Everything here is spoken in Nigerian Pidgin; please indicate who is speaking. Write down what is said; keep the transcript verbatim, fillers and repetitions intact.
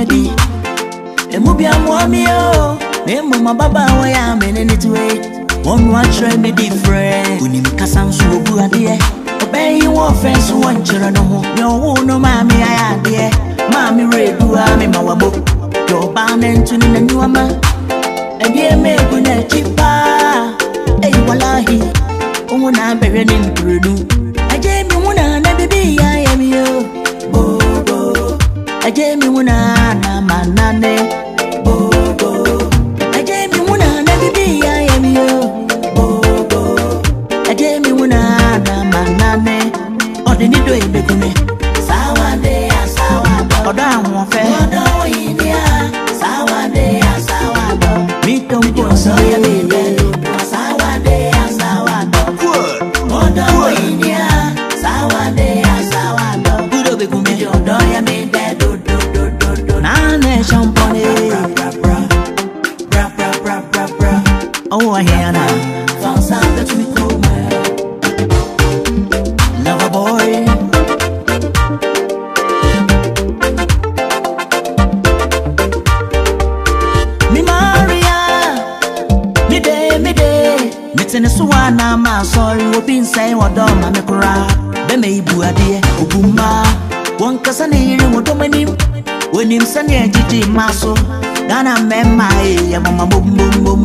Speaker 1: medi. E mubi amwami yo. Me mama baba wa ya menene tuwe. One one try me different. Unim kasansu obu adie. Obey you offense one chira no ho. Yo no mami aya adie. Mami redu a me mawabo. Yo ba mentu ni nanyuama. Ebie me guna chipa. Ey wallahi. Omo na bere ni mpuredu. Aje mi wuna na bibi ya yemi yo. Bobo. Aje mi wuna na manane. Bobo. Aje mi wuna na bibi ya yemi yo. Bobo. Aje mi wuna na manane. Ode ni do ibekume. Sawade asawado. Odo awon fe. Odo idia. Sawade asawado. Mi ton ko so ya bebe. Sawade asawado. Odo idia. Sawade asawado. Udo bekume. Odo ya me de do do do do do. Na ne champone. Bra bra bra bra bra bra bra. Oh Ahiana. Fansa that we call my lover boy. Me Maria, me day, me day. Me tene suwana ma sorry we been say wadoma me kura. Be me ibu adie obuma. Won kasa ne yiri wodomanim. Wonim sane ajiji maso. Dana memma e ya mama bum bum bum